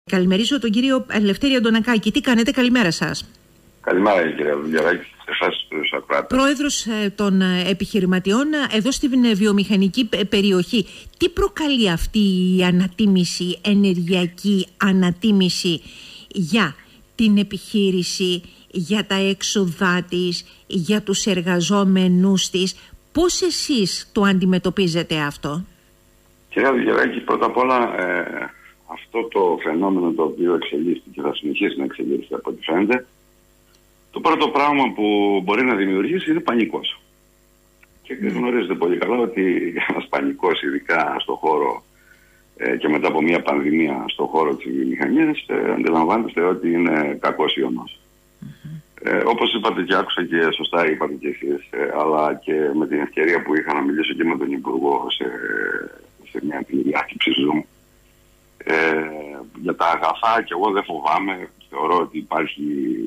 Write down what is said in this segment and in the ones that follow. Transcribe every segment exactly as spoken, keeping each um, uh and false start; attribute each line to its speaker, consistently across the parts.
Speaker 1: καλημερίσω τον κύριο Ελευθέρη Αντωνακάκη. Τι κάνετε, καλημέρα σας.
Speaker 2: Καλημέρα κύριε Δουλειαράκη, σε εσάς τους ακροατές.
Speaker 1: Πρόεδρος των επιχειρηματιών εδώ στην βιομηχανική περιοχή. Τι προκαλεί αυτή η ανατίμηση, ενεργειακή ανατίμηση για την επιχείρηση, για τα έξοδά της, για τους εργαζόμενους της? Πώς εσείς το αντιμετωπίζετε αυτό?
Speaker 2: Κύριε Δουλειαράκη, πρώτα απ' όλα ε, αυτό το φαινόμενο το οποίο εξελίσσεται και θα συνεχίσει να εξελίσσεται από ό,τι φαίνεται, το πρώτο πράγμα που μπορεί να δημιουργήσει είναι πανικός. Και γνωρίζετε πολύ καλά ότι ένας πανικός, ειδικά στον χώρο ε, και μετά από μια πανδημία στον χώρο της βιομηχανίας, ε, αντιλαμβάνεστε ότι είναι κακός ιονός. Mm-hmm. Ε, όπως είπατε και άκουσα και σωστά είπατε και εσείς, ε, αλλά και με την ευκαιρία που είχα να μιλήσω και με τον Υπουργό σε, σε μια τηλεδιάσκεψη Zoom, ε, για τα αγαθά, και εγώ δεν φοβάμαι, θεωρώ ότι υπάρχει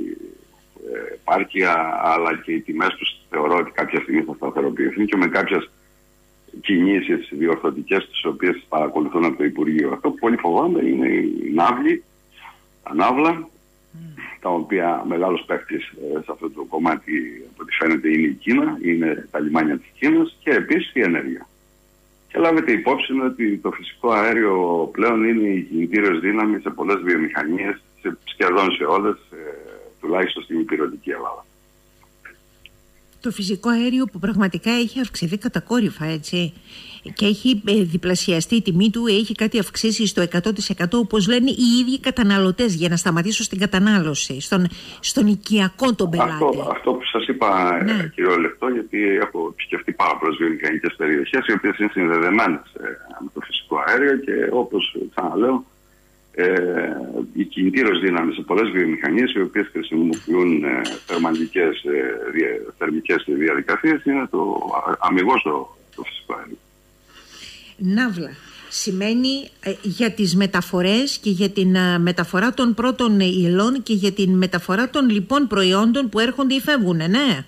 Speaker 2: επάρκεια, αλλά και οι τιμές τους θεωρώ ότι κάποια στιγμή θα σταθεροποιηθούν και με κάποιες κινήσεις διορθωτικές τις οποίες παρακολουθούν από το Υπουργείο. Αυτό που πολύ φοβάμαι είναι οι ναύλοι, τα ναύλα, mm. τα οποία μεγάλος παίκτης ε, σε αυτό το κομμάτι από ό,τι φαίνεται είναι η Κίνα, είναι τα λιμάνια της Κίνας, και επίσης η ενέργεια. Και λάβετε υπόψη ότι το φυσικό αέριο πλέον είναι η κινητήριος δύναμη σε πολλές βιομηχανίες, σε, σχεδόν σε όλες, ε, τουλάχιστον στην υπηρετική Ελλάδα.
Speaker 1: Το φυσικό αέριο που πραγματικά έχει αυξηθεί κατακόρυφα, έτσι, και έχει ε, διπλασιαστεί η τιμή του, έχει κάτι αυξήσει στο εκατό τοις εκατό, όπως λένε οι ίδιοι καταναλωτές, για να σταματήσω στην κατανάλωση, στον, στον οικιακό τον πελάτη. Αυτό,
Speaker 2: αυτό που σας είπα, ναι. Κύριο Λεπτό, γιατί έχω επισκεφτεί πάρα πολλές βιομηχανικές περιοχές, οι οποίες είναι συνδεδεμένες ε, με το φυσικό αέριο, και όπως ξαναλέω, Ε, η κινητήριος δύναμη σε πολλές βιομηχανίες, οι οποίες χρησιμοποιούν ε, θερμαντικές, ε, δια, θερμικές διαδικασίες, είναι το αμιγώς το, το φυσικό αέριο.
Speaker 1: Ναύλα σημαίνει ε, για τις μεταφορές και για την ε, μεταφορά των πρώτων υλών και για την μεταφορά των λοιπόν προϊόντων που έρχονται ή φεύγουν, ναι.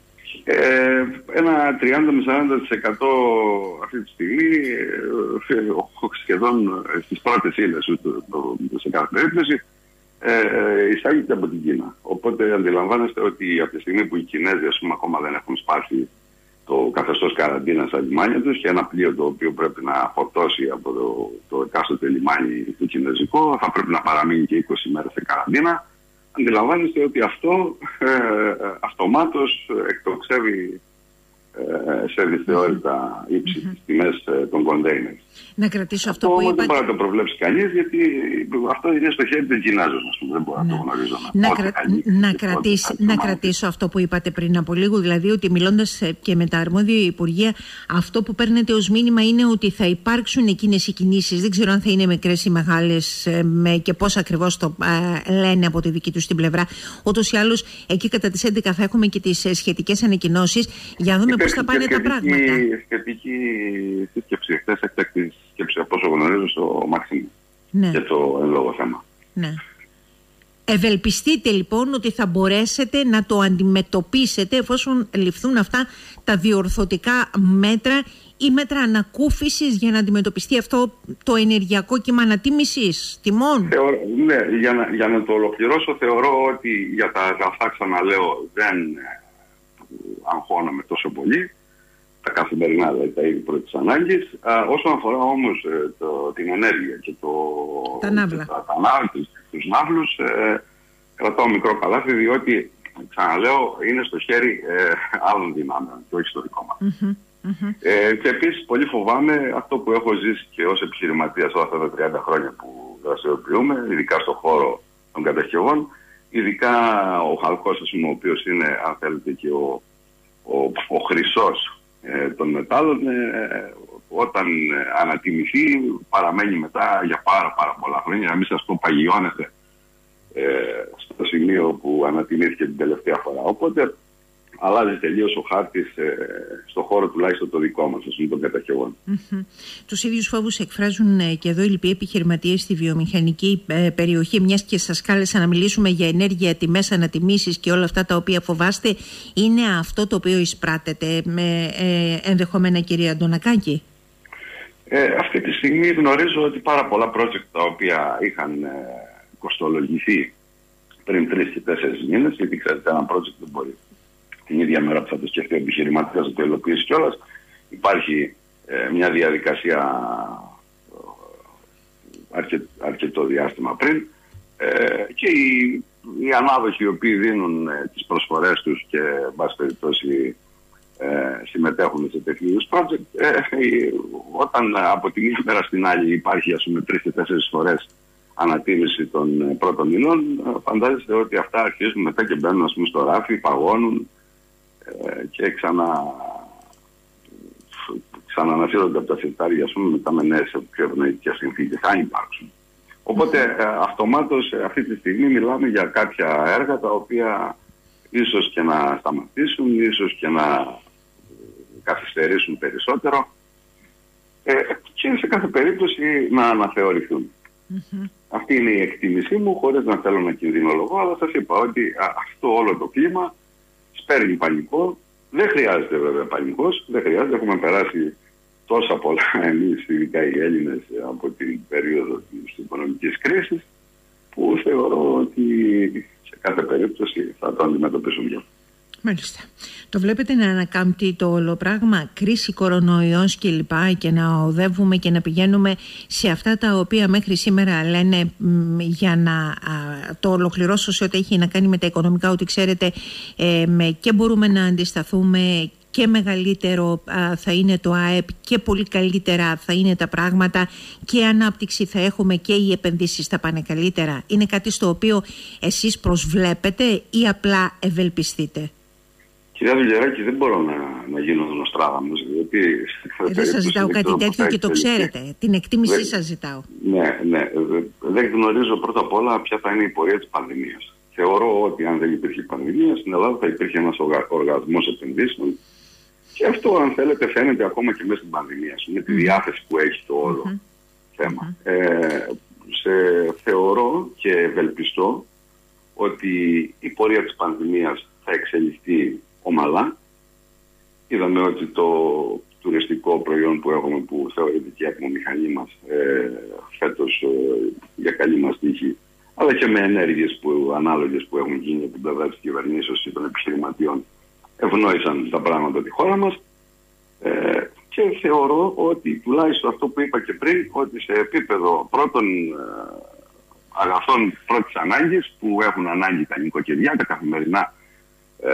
Speaker 2: Ε, ένα τριάντα με σαράντα τοις εκατό αυτή τη στιγμή ε, σχεδόν στις πρώτες ύλες σε κάθε περίπτωση ε, εισάγεται από την Κίνα. Οπότε αντιλαμβάνεστε ότι από τη στιγμή που οι Κινέζοι ας πούμε, ακόμα δεν έχουν σπάσει το καθεστώς καραντίνα στα λιμάνια τους, και ένα πλοίο το οποίο πρέπει να φορτώσει από το, το εκάστοτε λιμάνι το κινέζικο θα πρέπει να παραμείνει και είκοσι μέρες σε καραντίνα, αντιλαμβάνεστε ότι αυτό ε, αυτομάτως εκτοξεύει ε, σε δυσθεώρητα ύψη mm-hmm. τις τιμές ε, των κοντέινερ.
Speaker 1: Να κρατήσω αυτό,
Speaker 2: αυτό
Speaker 1: που είπατε.
Speaker 2: Δεν μπορεί να το προβλέψει κανείς, γιατί αυτό είναι στο χέρι των Κινέζων, δεν μπορεί ναι. να το γνωρίζω.
Speaker 1: Να, κρα... να, κρατήσει, να κρατήσω αυτό που είπατε πριν από λίγο, δηλαδή ότι μιλώντας και με τα αρμόδια υπουργεία, αυτό που παίρνετε ως μήνυμα είναι ότι θα υπάρξουν εκείνες οι κινήσεις. Δεν ξέρω αν θα είναι μικρές ή μεγάλες με, και πώς ακριβώς το ε, λένε από τη δική τους την πλευρά. Ούτως ή άλλως, εκεί κατά τις έντεκα θα έχουμε και τις σχετικές ανακοινώσεις για να δούμε πώς θα πάνε τα πράγματα.
Speaker 2: Σχετική σύσκεψη χθες, έκτακτη σκέψη από όσο γνωρίζω στο Μαξίμου
Speaker 1: ναι.
Speaker 2: για το εν λόγω θέμα.
Speaker 1: Ναι. Ευελπιστείτε λοιπόν ότι θα μπορέσετε να το αντιμετωπίσετε εφόσον ληφθούν αυτά τα διορθωτικά μέτρα ή μέτρα ανακούφισης για να αντιμετωπιστεί αυτό το ενεργειακό κύμα ανατίμησης τιμών?
Speaker 2: Θεωρώ, ναι, για να, για να το ολοκληρώσω, θεωρώ ότι για τα αγαθά, ξαναλέω, δεν αγχώνομαι τόσο πολύ. Τα καθημερινά, δηλαδή τα είδη πρώτης ανάγκης. Α, όσον αφορά όμως ε, το, την ενέργεια και το,
Speaker 1: τα ναύλα,
Speaker 2: τα, τα ναύλους, τους ναύλους, ε, κρατάω μικρό καλάθι, διότι, ξαναλέω, είναι στο χέρι ε, άλλων δυνάμεων και όχι στο δικό μας. Mm-hmm, mm-hmm. Ε, και επίσης πολύ φοβάμαι αυτό που έχω ζήσει και ως επιχειρηματίας όλα αυτά τα τριάντα χρόνια που δραστηριοποιούμε, ειδικά στον χώρο των κατασκευών, ειδικά ο χαλκός, ο οποίος είναι, αν θέλετε, και ο, ο, ο χρυσός των μετάλλων, ε, όταν ανατιμηθεί παραμένει μετά για πάρα πάρα πολλά χρόνια, να μην σας πω παγιώνεται ε, στο σημείο που ανατιμήθηκε την τελευταία φορά. Οπότε αλλάζει τελείως ο χάρτης ε, στον χώρο τουλάχιστον το δικό μας, ας πούμε, των κατασκευών.
Speaker 1: Mm-hmm. Τους ίδιους φόβους εκφράζουν ε, και εδώ οι λοιποί επιχειρηματίες στη βιομηχανική ε, περιοχή, μιας και σας κάλεσα να μιλήσουμε για ενέργεια, τιμές, ανατιμήσεις και όλα αυτά τα οποία φοβάστε. Είναι αυτό το οποίο εισπράτεται με ε, ενδεχομένα, κυρία Αντωνακάκη?
Speaker 2: Ε, αυτή τη στιγμή γνωρίζω ότι πάρα πολλά project τα οποία είχαν ε, κοστολογηθεί πριν τρεις και τέσσερις μήνες, γιατί ξέρετε ένα project δεν μπορεί την ίδια μέρα που θα το σκεφτεί ο επιχειρηματίας να το υλοποιήσει κιόλας. Υπάρχει ε, μια διαδικασία αρκε, αρκετό διάστημα πριν ε, και οι, οι ανάδοχοι οι οποίοι δίνουν ε, τις προσφορές τους και εν πάση περιπτώσει ε, συμμετέχουν σε τέτοιου είδους project, ε, ε, όταν από τη μία μέρα στην άλλη υπάρχει ας πούμε τρεις και τέσσερις φορές ανατίμηση των πρώτων μηνών, φαντάζεστε ότι αυτά αρχίζουν μετά και μπαίνουν ας πούμε στο ράφι, παγώνουν ε, και ξανα, ξανανασύρονται από τα συρτάρια ας πούμε, μετά με νέες πιο ευνοϊκές συνθήκες, αν υπάρξουν. Οπότε ε, αυτομάτως ε, αυτή τη στιγμή μιλάμε για κάποια έργα τα οποία ίσως και να σταματήσουν, ίσως και να καθυστερήσουν περισσότερο ε, και σε κάθε περίπτωση να αναθεωρηθούν. Mm-hmm. Αυτή είναι η εκτίμησή μου, χωρίς να θέλω να κινδυνολογώ, αλλά σας είπα ότι α, αυτό όλο το κλίμα σπέρνει πανικό. Δεν χρειάζεται βέβαια πανικός, δεν χρειάζεται. Έχουμε περάσει τόσα πολλά εμείς, ειδικά οι Έλληνες, από την περίοδο της οικονομικής κρίσης, που θεωρώ ότι σε κάθε περίπτωση θα το αντιμετωπίσουμε.
Speaker 1: Μάλιστα. Το βλέπετε να ανακάμπτει το όλο πράγμα, κρίση κορονοϊός και λοιπά, και να οδεύουμε και να πηγαίνουμε σε αυτά τα οποία μέχρι σήμερα λένε, μ, για να α, το ολοκληρώσω σε ό,τι έχει να κάνει με τα οικονομικά, ότι ξέρετε ε, με, και μπορούμε να αντισταθούμε και μεγαλύτερο α, θα είναι το ΑΕΠ και πολύ καλύτερα θα είναι τα πράγματα και η ανάπτυξη θα έχουμε και οι επενδύσεις θα πάνε καλύτερα. Είναι κάτι στο οποίο εσείς προσβλέπετε ή απλά ευελπιστείτε?
Speaker 2: Κυρία Δουλιεράκη, δεν μπορώ να, να γίνω Νοστράδαμος, διότι...
Speaker 1: Ε, δεν σας ζητάω κάτι τέτοιο και το ξέρετε. Την εκτίμησή δεν, σας ζητάω.
Speaker 2: Ναι, ναι. Δεν γνωρίζω πρώτα απ' όλα ποια θα είναι η πορεία της πανδημίας. Θεωρώ ότι αν δεν υπήρχε πανδημία, στην Ελλάδα θα υπήρχε ένας οργασμός επενδύσεων. Και αυτό, αν θέλετε, φαίνεται ακόμα και μέσα στην πανδημία, με τη διάθεση που έχει το όλο mm-hmm. θέμα. Mm-hmm. Ε, σε, θεωρώ και ευελπιστώ ότι η πορεία της πανδημίας θα εξελιχθεί ομαλά. Είδαμε ότι το τουριστικό προϊόν που έχουμε, που θεωρείται και η ατμομηχανή μας, ε, φέτος ε, για καλή μας τύχη, αλλά και με ενέργειες που, ανάλογες που έχουν γίνει από την πλευρά της κυβερνήσεως ή των επιχειρηματιών, ευνόησαν τα πράγματα τη χώρα μας. Ε, και θεωρώ ότι τουλάχιστον αυτό που είπα και πριν, ότι σε επίπεδο πρώτων ε, αγαθών πρώτης ανάγκης που έχουν ανάγκη τα νοικοκυριά, τα καθημερινά ε,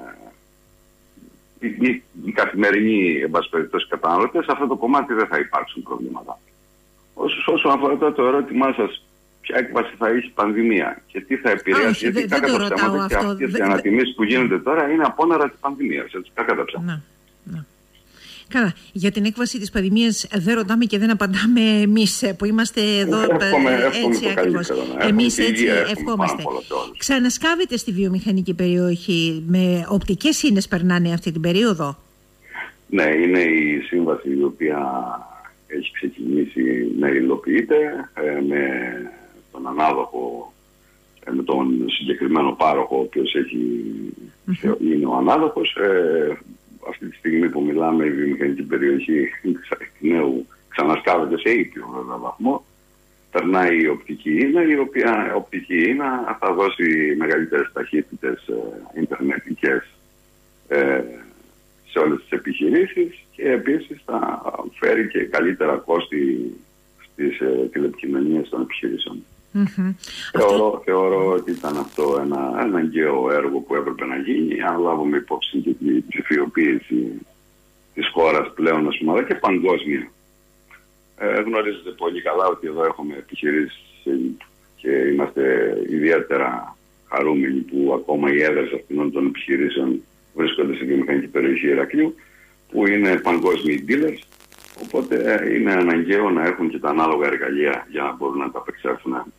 Speaker 2: οι, οι καθημερινοί εν πάση περιπτώσει καταναλωτές, σε αυτό το κομμάτι δεν θα υπάρξουν προβλήματα. Όσο, όσο αφορά το, το ερώτημά σας, ποια έκβαση θα έχει η πανδημία και τι θα επηρεάσει, γιατί
Speaker 1: δεν, δεν
Speaker 2: τα ψέματα και αυτές οι ανατιμήσεις που γίνονται τώρα είναι απόνερα της πανδημίας, έτσι, κακά τα ψέματα.
Speaker 1: Ναι, ναι. Καλά, για την έκβαση της πανδημίας δεν ρωτάμε και δεν απαντάμε εμείς που είμαστε εδώ.
Speaker 2: Εύχομαι,
Speaker 1: έτσι ακριβώς. Εμείς έτσι ευχόμαστε. Ξανασκάβετε στη βιομηχανική περιοχή, με οπτικές ίνες περνάνε αυτή την περίοδο?
Speaker 2: Ναι, είναι η σύμβαση η οποία έχει ξεκινήσει να υλοποιείται ε, με τον ανάδοχο, ε, με τον συγκεκριμένο πάροχο, ο οποίος έχει, mm-hmm. είναι ο ανάδοχος. Ε, αυτή τη στιγμή που μιλάμε, η βιομηχανική περιοχή νέου ξανασκάβεται σε ήπιο βέβαια βαθμό. Περνάει η οπτική ίνα, η οποία οπτική ίνα θα δώσει μεγαλύτερες ταχύτητες ε, ιντερνετικές ε, σε όλες τις επιχειρήσεις και επίσης θα φέρει και καλύτερα κόστη στις ε, τηλεπικοινωνίες των επιχειρήσεων. Mm-hmm. Θεωρώ, αυτό... θεωρώ ότι ήταν αυτό ένα αναγκαίο έργο που έπρεπε να γίνει, αν λάβουμε υπόψη και την ψηφιοποίηση της χώρας πλέον, ας πούμε, αλλά και παγκόσμια. Ε, γνωρίζετε πολύ καλά ότι εδώ έχουμε επιχειρήσεις και είμαστε ιδιαίτερα χαρούμενοι που ακόμα οι έδρες αυτών των επιχειρήσεων βρίσκονται στη βιομηχανική περιοχή Ηρακλείου, που είναι παγκόσμιοι dealers, οπότε είναι αναγκαίο να έχουν και τα ανάλογα εργαλεία για να μπορούν να τα απεξέλθουν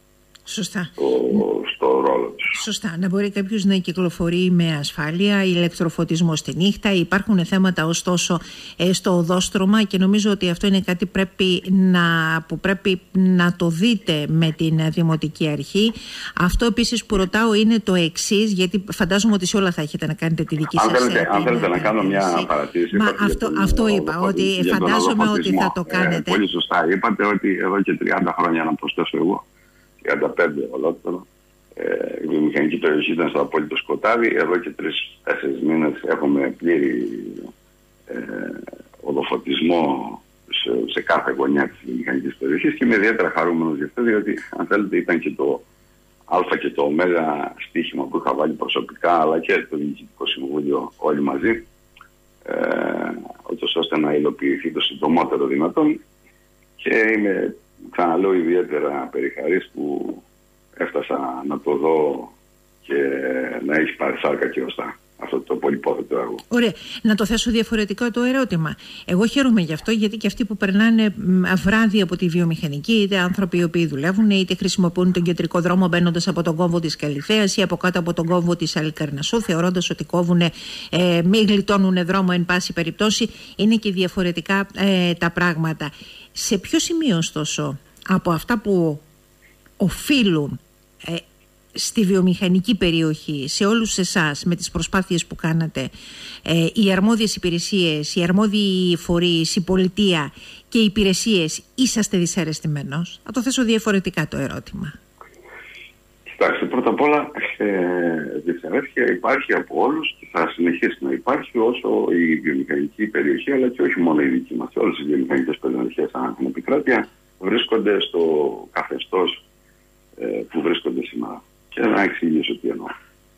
Speaker 1: Σωστά.
Speaker 2: Στο, στο ρόλο τους.
Speaker 1: Σωστά. Να μπορεί κάποιος να κυκλοφορεί με ασφάλεια, ηλεκτροφωτισμό στη νύχτα. Υπάρχουν θέματα ωστόσο στο οδόστρωμα και νομίζω ότι αυτό είναι κάτι πρέπει να, που πρέπει να το δείτε με την Δημοτική Αρχή. Αυτό επίσης που ρωτάω είναι το εξής, γιατί φαντάζομαι ότι σε όλα θα έχετε να κάνετε τη δική σας παρατήρηση.
Speaker 2: Αν θέλετε να κάνω μια παρατήρηση.
Speaker 1: Μα αυτό, τον, αυτό είπα, ότι φαντάζομαι ότι θα το κάνετε.
Speaker 2: Ε, πολύ σωστά είπατε ότι εδώ και τριάντα χρόνια, να προσθέσω εγώ, τριάντα πέντε ολόκληρο, ε, η βιομηχανική περιοχή ήταν στο απόλυτο σκοτάδι. Εδώ και τρεις τέσσερις μήνες έχουμε πλήρη ε, οδοφωτισμό σε, σε κάθε γωνιά της βιομηχανικής περιοχής και είμαι ιδιαίτερα χαρούμενος γι' αυτό, διότι αν θέλετε ήταν και το α και το ω στοίχημα που είχα βάλει προσωπικά, αλλά και το Διοικητικό Συμβούλιο όλοι μαζί, ε, ώστε να υλοποιηθεί το συντομότερο δυνατόν, και είμαι, ξαναλέω, ιδιαίτερα περηχαρής που έφτασα να το δω και να έχει πάρει σάρκα και οστά αυτό το πολυπόθετο έργο.
Speaker 1: Ωραία. Να το θέσω διαφορετικό το ερώτημα. Εγώ χαίρομαι γι' αυτό, γιατί και αυτοί που περνάνε βράδυ από τη βιομηχανική, είτε άνθρωποι οι οποίοι δουλεύουν, είτε χρησιμοποιούν τον κεντρικό δρόμο μπαίνοντας από τον κόμβο της Καλυθέας ή από κάτω από τον κόμβο της Αλικαρνασσού, θεωρώντας ότι κόβουν, ε, μη γλιτώνουν δρόμο εν πάση περιπτώσει, είναι και διαφορετικά ε, τα πράγματα. Σε ποιο σημείο, ωστόσο, από αυτά που οφείλουν ε, στη βιομηχανική περιοχή, σε όλους εσάς, με τις προσπάθειες που κάνατε, ε, οι αρμόδιες υπηρεσίες, οι αρμόδιοι φορείς, η πολιτεία και οι υπηρεσίες, είσαστε δυσαρεστημένος? Θα το θέσω διαφορετικά το ερώτημα.
Speaker 2: Κοιτάξτε, πρώτα απ' όλα ε, δυσαρέσκεια υπάρχει από όλους και θα συνεχίσει να υπάρχει όσο η βιομηχανική περιοχή, αλλά και όχι μόνο η δική μας. Όλες οι βιομηχανικές περιοχές ανά την επικράτεια βρίσκονται στο καθεστώς ε, που βρίσκονται σήμερα. Και να εξηγήσω τι εννοώ.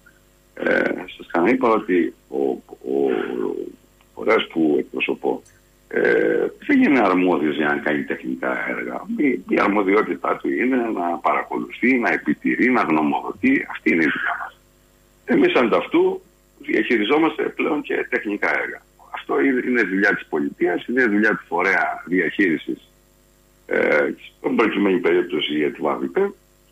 Speaker 2: Ε, σας ξαναείπα ότι ο, ο, ο φορέας που εκπροσωπώ ε, δεν είναι αρμόδιος για να κάνει τεχνικά έργα. Η, η αρμοδιότητά του είναι να παρακολουθεί, να επιτηρεί, να γνωμοδοτεί. Αυτή είναι η δουλειά μας. Εμείς ανταυτού διαχειριζόμαστε πλέον και τεχνικά έργα. Αυτό είναι δουλειά της πολιτείας, είναι δουλειά του φορέα διαχείρισης, ε, στην προκειμένη περίπτωση για τη ΒΑΒΙΠΕ.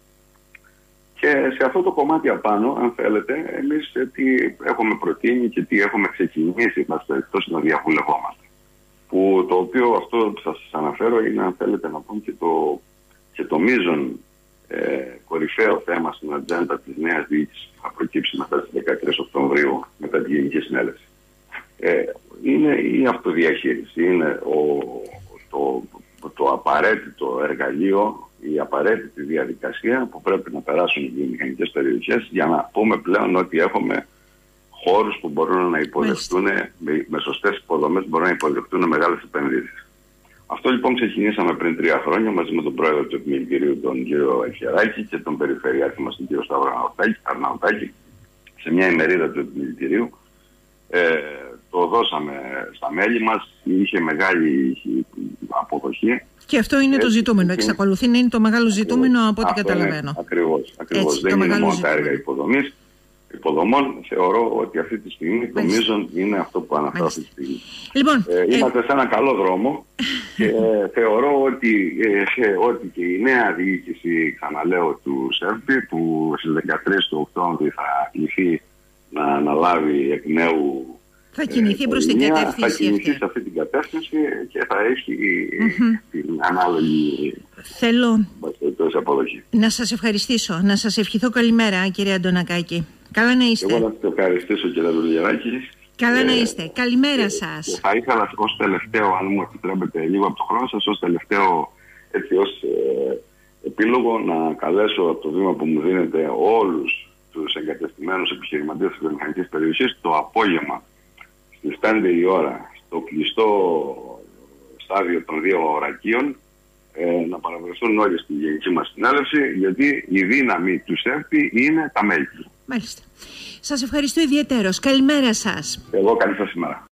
Speaker 2: Και σε αυτό το κομμάτι απάνω, αν θέλετε, εμείς τι έχουμε προτείνει και τι έχουμε ξεκινήσει εκτός να διαβουλευόμαστε. Που το οποίο αυτό που θα σας αναφέρω είναι, αν θέλετε να πούμε, και το, και το μείζον ε, κορυφαίο θέμα στην ατζέντα της νέας διοίκησης που θα προκύψει μετά τις δεκατρείς Οκτωβρίου μετά τη Γενική Συνέλευση. Ε, είναι η αυτοδιαχείριση, είναι ο, το, το απαραίτητο εργαλείο, η απαραίτητη διαδικασία που πρέπει να περάσουν οι βιομηχανικές περιοχές για να πούμε πλέον ότι έχουμε χώρους που μπορούν να υποδεχτούν, με, με σωστές υποδομές μπορούν να υποδεχτούν μεγάλες επενδύσεις. Αυτό λοιπόν ξεκινήσαμε πριν τρία χρόνια μαζί με τον πρόεδρο του Επιμελητηρίου, τον κύριο Εχεράκη, και τον περιφερειάρχη μας, τον κύριο Σταύρο Αρναουτάκη, σε μια ημερίδα του Επιμελητηρίου. Ε, το δώσαμε στα μέλη μας, είχε μεγάλη αποδοχή. Και αυτό είναι το ζητούμενο. Εξακολουθεί να είναι το μεγάλο ζητούμενο από ό,τι καταλαβαίνω. Ακριβώς. Ακριβώς. Δεν είναι μόνο τα έργα υποδομής. Υποδομών, θεωρώ ότι αυτή τη στιγμή το μείζον είναι αυτό που αναφέρω αυτή τη στιγμή. Λοιπόν, ε, είμαστε ε... σε έναν καλό δρόμο και ε, θεωρώ ότι, ε, ότι και η νέα διοίκηση, ξαναλέω, του ΣΕΡΠΗ, που στις δεκατρείς του Οκτώβρη θα κληθεί να αναλάβει εκ νέου, θα κινηθεί προς την κατεύθυνση θα κινηθεί αυτή. σε αυτή την κατεύθυνση και θα έχει mm-hmm. την ανάλογη Θέλω αποδοχή. Να σας ευχαριστήσω, να σας ευχηθώ καλημέρα, κύριε Αντωνακάκη. Καλά να είστε. Εγώ να σας ευχαριστήσω, κύριε Δουλγεράκη. Καλά ε, να είστε. Καλημέρα ε, σας. Θα ήθελα ως τελευταίο, αν μου επιτρέπετε λίγο από το χρόνο σας, ως τελευταίο, έτσι ως ε, επίλογο, να καλέσω από το βήμα που μου δίνετε όλους τους εγκατεστημένους επιχειρηματίες της βιομηχανικής περιοχής το απόγευμα στις πέντε η ώρα στο κλειστό στάδιο των δύο ορακίων ε, να παραβρεθούν όλοι στη γενική μας συνέλευση, γιατί η δύναμη του ΣΕΡΠΗ είναι τα μέλη του. Μάλιστα. Σας ευχαριστώ ιδιαίτερος. Καλημέρα σας. Εγώ καλή σας ημέρα.